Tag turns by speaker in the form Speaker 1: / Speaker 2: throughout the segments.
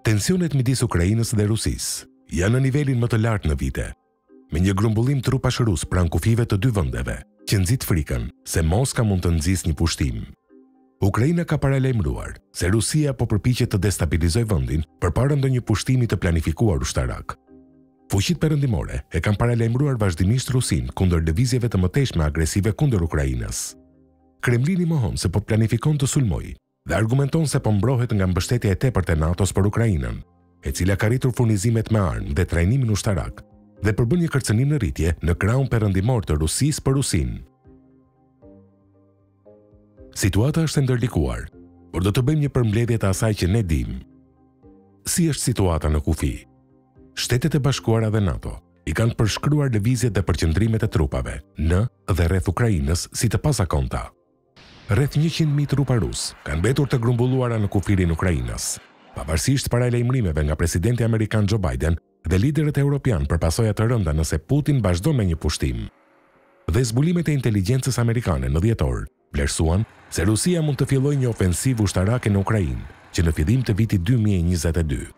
Speaker 1: Tensionet midis Ukrainës dhe Rusisë janë në nivelin më të lartë në vite, me një grumbullim trupash rus pranë kufive të dy vendeve, që nxit frikën se Moska mund të nxjisë një pushtim. Ukraina ka paralajmëruar se Rusia po përpiqet të destabilizojë vendin përpara ndonjë pushtimi të planifikuar ushtarak. Fuqitë perëndimore e kanë paralajmëruar vazhdimisht Rusin kundër lëvizjeve të mëtejshme agresive kundër Ukrainës. Kremlini mohon se po planifikon të sulmojë dhe argumenton se po mbrohet nga mbështetja e tepërt e NATO-s për Ukrainën, e cila ka rritur furnizimet me armë dhe trajnimin ushtarak dhe përbën një kërcënim në rritje në krahun perëndimor të Rusisë për Rusinë. Situata është e ndërlikuar, por do të bëjmë një përmbledhje të asaj që ne dimë. Si është situata në kufi? Shtetet e Bashkuara dhe NATO i kanë përshkruar lëvizjet dhe përqendrimet e trupave në dhe rreth Ukrainës si të pazakonta. Rreth 100.000 trupa rus kanë mbetur të grumbulluara në kufirin e Ukrainës, pavarësisht paralajmërimeve nga presidenti amerikan Joe Biden dhe liderët evropian për pasoja të rënda nëse Putin vazhdon me një pushtim. Dhe zbulimet e inteligjencës amerikane në dhjetor vlerësuan se Rusia mund të fillojë një ofensivë ushtarake në Ukrainë, që në fillim të vitit 2022.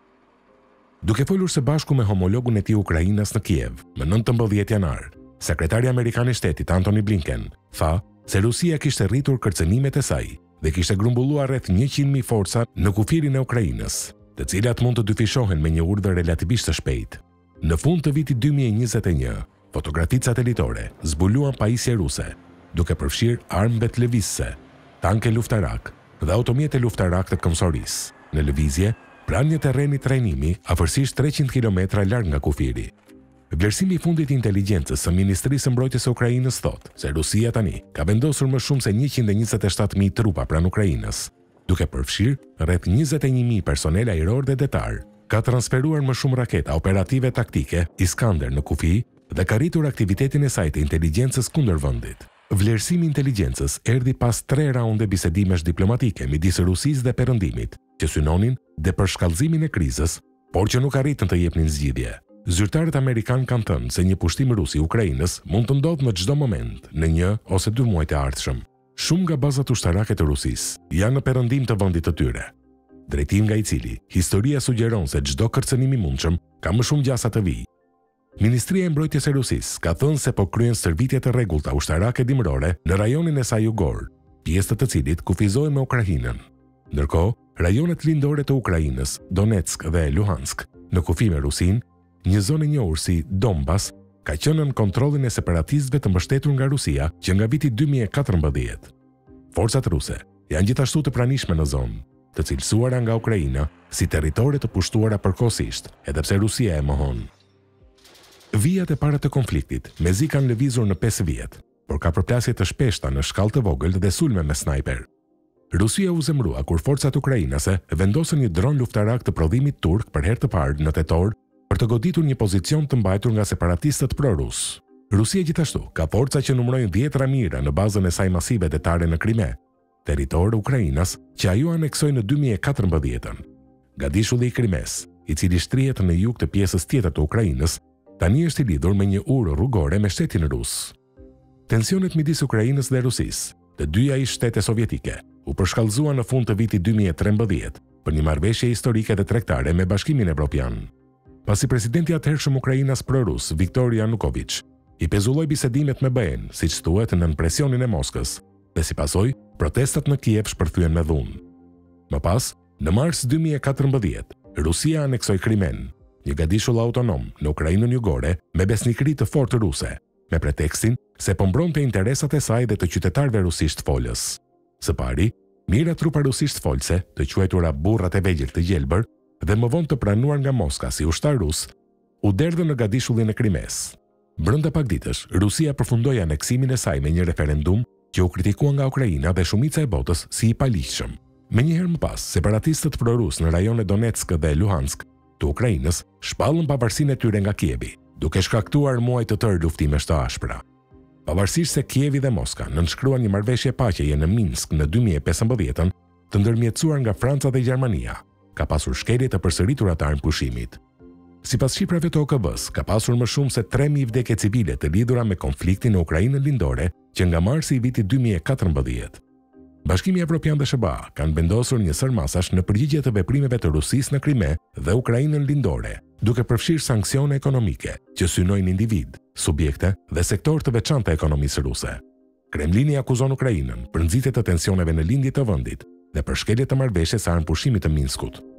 Speaker 1: Duke folur së bashku me homologun e tij Ukrainës në Kiev më 19 janar, sekretari amerikan i shtetit Antony Blinken tha se Rusia kishte rritur kërcënimet e saj dhe kishte grumbulluar rreth 100.000 forca në kufirin e Ukrainës, të cilat mund të dyfishohen me një urdhër relativisht të shpejtë. Në fund të vitit 2021, fotografitë satelitore zbuluan pajisje ruse, duke përfshirë armë lëvizëse, tanke luftarak dhe automjete luftarak të këmbësorisë, në lëvizje pranë një terreni trajnimi afërsisht 300 km larg nga kufiri. Vlerësimi i fundit i inteligjencës së Ministrisë së Mbrojtjes së Ukrainës thotë se Rusia tani ka vendosur më shumë se 127.000 trupa pranë Ukrainës, duke përfshirë rreth 21.000 personel ajror dhe detar. Ka transferuar më shumë raketa operative taktike Iskander në kufi dhe ka rritur aktivitetin e saj të inteligjencës kundër vendit. Vlerësimi i inteligjencës erdhi pas 3 raunde bisedimesh diplomatike midis Rusisë dhe Perëndimit, që synonin depërshkallëzimin e krizës, por që nuk arritën të jepnin zgjidhje. Zyrtarët amerikanë kanë thënë se një pushtim rus i Ukrainës mund të ndodhë në çdo moment në 1 ose 2 muaj të ardhshëm. Shumë nga bazat ushtarake të Rusisë janë në perëndim të vendit të tyre, drejtim nga i cili historia sugjeron se çdo kërcënim i mundshëm ka më shumë gjasa të vijë. Ministria e Mbrojtjes e Rusisë ka thënë se po kryen stërvitje të rregullta ushtarake dimërore në rajonin e saj jugor, pjesë të cilit kufizohen me Ukrainën. Ndërkohë, rajonet lindore të Ukrainës, Donetsk dhe Luhansk, në kufi me Rusinë, një zonë e njohur si Donbas, ka qenë në kontrollin e separatistëve të mbështetur nga Rusia që nga viti 2014. Forcat ruse janë gjithashtu të pranishme në zonë, të cilësuara nga Ukraina si territore të pushtuara përkohësisht, edhe pse Rusia e mohon. Vijat e para të konfliktit mezi kanë lëvizur në 5 vjet, por ka përplasje të shpeshta në shkallë të vogël dhe sulme me snajper. Rusia u zemrua kur forcat ukrainase vendosën një dron luftarak të prodhimit turk për herë të parë në tetor për të goditur një pozicion të mbajtur nga separatistët pro-rus. Rusia gjithashtu ka forca që numërojnë 10 ramira në bazën e saj masive detare në Krime, territor Ukrainas që ajo aneksoi në 2014. Gadishulli i Krimes, i cili shtrihet në jug të pjesës tjetër të Ukrainës, tani është i lidhur me një urë rrugore me shtetin rus. Tensionet midis Ukrainës dhe Rusisë, të dyja ish shtete sovjetike, u përshkallëzuan në fund të vitit 2013 për një marrëveshje historike dhe tregtare me Bashkimin Evropian. Pasi presidenti atëhershëm Ukrainas pro-rus, Viktor Yanukovych, i pezulloi bisedimet me BE-n, siç thuhet nën presionin e Moskës, dhe si pasojë, protestat në Kiev shpërthyen me dhunë. Më pas, në mars 2014, Rusia aneksoi Krimen, një gadishull autonom në Ukrainën jugore me besnikëri të fortë ruse, me pretekstin se po mbronte interesat e saj dhe të qytetarëve rusisht folës. Së pari, mira trupa rusisht folse, të quajtura burrat e vegjël të gjelbër, dhe më vonë të pranuar nga Moska si ushtar rus, u derdhën në gadishullin e Krimes. Brenda pak ditësh, Rusia përfundoi aneksimin e saj me një referendum që u kritikua nga Ukraina dhe shumica e botës si i paligjshëm. Menjëherë më pas, separatistët pro-rus në rajonet Donetsk dhe Luhansk të Ukrainës shpallën pavarësinë e tyre nga Kievi, duke shkaktuar muaj të tërë luftimesh të ashpra. Pavarësisht se Kievi dhe Moska nënshkruan një marrëveshje paqeje në Minsk në 2015, të ndërmjetësuar nga Franca dhe Gjermania, ka pasur shkelje të përsëritura të armëpushimit. Sipas shifrave të OKB-s, ka pasur më shumë se 3.000 vdekje civile të lidhura me konfliktin në Ukrainën lindore që nga marsi i vitit 2014. Bashkimi Evropian dhe SBA kanë vendosur një sër masash në përgjigje të veprimeve të Rusisë në Krime dhe Ukrainën lindore, duke përfshirë sanksione ekonomike që synojnë individ, subjekte dhe sektor të veçantë të ekonomisë ruse. Kremlini akuzon Ukrainën për nxitje të tensioneve në lindje të vendit dhe për shkelje të marrëveshjes së armëpushimit të Minskut.